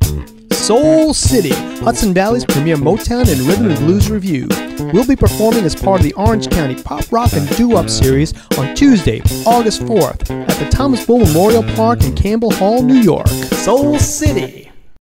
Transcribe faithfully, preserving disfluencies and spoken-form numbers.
Soul City, Hudson Valley's premier Motown and rhythm and blues review. We'll be performing as part of the Orange County Pop Rock and Doo-wop series on Tuesday, August fourth, at the Thomas Bull Memorial Park in Campbell Hall, New York. Soul City.